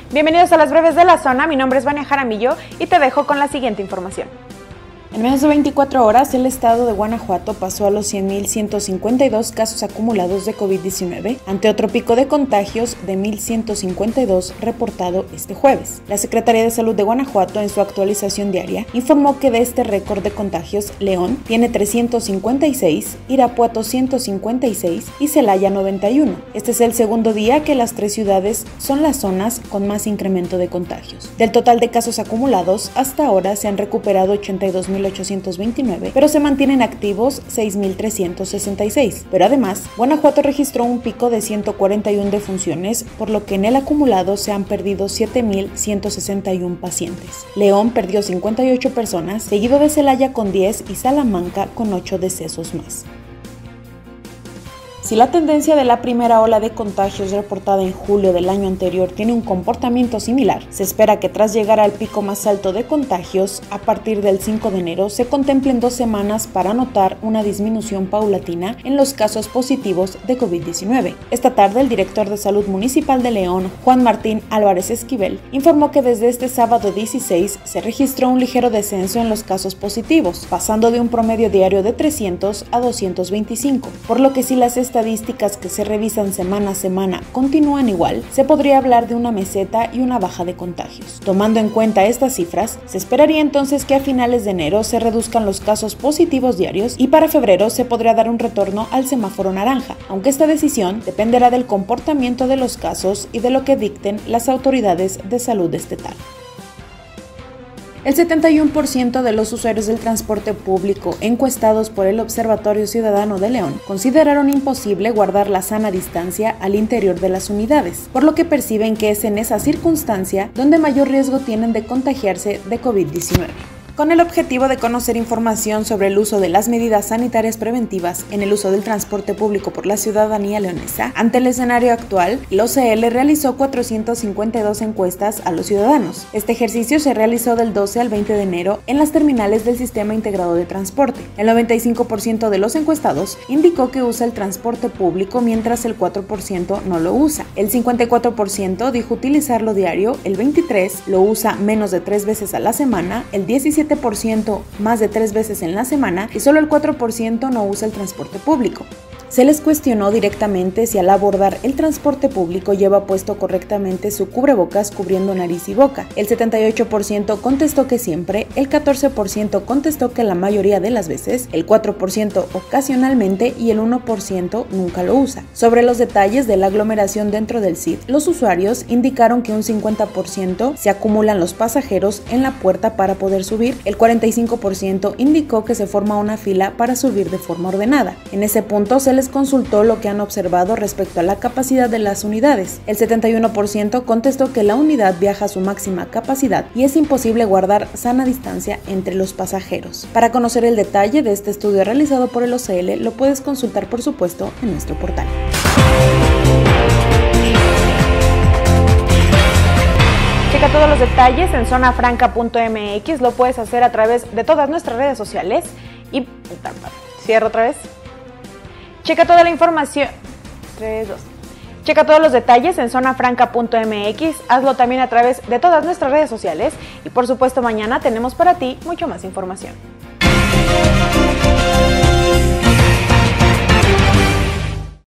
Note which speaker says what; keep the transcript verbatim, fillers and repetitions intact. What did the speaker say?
Speaker 1: Bienvenidos a las breves de la zona, mi nombre es Vania Jaramillo y te dejo con la siguiente información. En menos de veinticuatro horas, el estado de Guanajuato pasó a los cien mil ciento cincuenta y dos casos acumulados de COVID diecinueve, ante otro pico de contagios de mil ciento cincuenta y dos reportado este jueves. La Secretaría de Salud de Guanajuato, en su actualización diaria, informó que de este récord de contagios, León tiene trescientos cincuenta y seis, Irapuato ciento cincuenta y seis y Celaya noventa y uno. Este es el segundo día que las tres ciudades son las zonas con más incremento de contagios. Del total de casos acumulados, hasta ahora se han recuperado ochenta y dos mil ochocientos veintinueve, pero se mantienen activos seis mil trescientos sesenta y seis. Pero además, Guanajuato registró un pico de ciento cuarenta y una defunciones, por lo que en el acumulado se han perdido siete mil ciento sesenta y uno pacientes. León perdió cincuenta y ocho personas, seguido de Celaya con diez y Salamanca con ocho decesos más. Si la tendencia de la primera ola de contagios reportada en julio del año anterior tiene un comportamiento similar, se espera que tras llegar al pico más alto de contagios, a partir del cinco de enero, se contemplen dos semanas para notar una disminución paulatina en los casos positivos de COVID diecinueve. Esta tarde, el director de Salud Municipal de León, Juan Martín Álvarez Esquivel, informó que desde este sábado dieciséis se registró un ligero descenso en los casos positivos, pasando de un promedio diario de trescientos a doscientos veinticinco, por lo que si las estadísticas estadísticas que se revisan semana a semana continúan igual, se podría hablar de una meseta y una baja de contagios. Tomando en cuenta estas cifras, se esperaría entonces que a finales de enero se reduzcan los casos positivos diarios y para febrero se podría dar un retorno al semáforo naranja, aunque esta decisión dependerá del comportamiento de los casos y de lo que dicten las autoridades de salud estatal. El setenta y uno por ciento de los usuarios del transporte público encuestados por el Observatorio Ciudadano de León consideraron imposible guardar la sana distancia al interior de las unidades, por lo que perciben que es en esa circunstancia donde mayor riesgo tienen de contagiarse de COVID diecinueve. Con el objetivo de conocer información sobre el uso de las medidas sanitarias preventivas en el uso del transporte público por la ciudadanía leonesa, ante el escenario actual, el O C L realizó cuatrocientas cincuenta y dos encuestas a los ciudadanos. Este ejercicio se realizó del doce al veinte de enero en las terminales del Sistema Integrado de Transporte. El noventa y cinco por ciento de los encuestados indicó que usa el transporte público, mientras el cuatro por ciento no lo usa. El cincuenta y cuatro por ciento dijo utilizarlo diario, el veintitrés por ciento lo usa menos de tres veces a la semana, el diecisiete por ciento más de tres veces en la semana y solo el cuatro por ciento no usa el transporte público. Se les cuestionó directamente si al abordar el transporte público lleva puesto correctamente su cubrebocas cubriendo nariz y boca. El setenta y ocho por ciento contestó que siempre, el catorce por ciento contestó que la mayoría de las veces, el cuatro por ciento ocasionalmente y el uno por ciento nunca lo usa. Sobre los detalles de la aglomeración dentro del S I D, los usuarios indicaron que un cincuenta por ciento se acumulan los pasajeros en la puerta para poder subir, el cuarenta y cinco por ciento indicó que se forma una fila para subir de forma ordenada. En ese punto se les les consultó lo que han observado respecto a la capacidad de las unidades. El setenta y uno por ciento contestó que la unidad viaja a su máxima capacidad y es imposible guardar sana distancia entre los pasajeros. Para conocer el detalle de este estudio realizado por el O C L, lo puedes consultar por supuesto en nuestro portal. Checa todos los detalles en zona franca punto m x, lo puedes hacer a través de todas nuestras redes sociales y... cierro otra vez. Checa toda la información. tres, dos. Checa todos los detalles en zona franca punto m x, hazlo también a través de todas nuestras redes sociales y por supuesto mañana tenemos para ti mucho más información.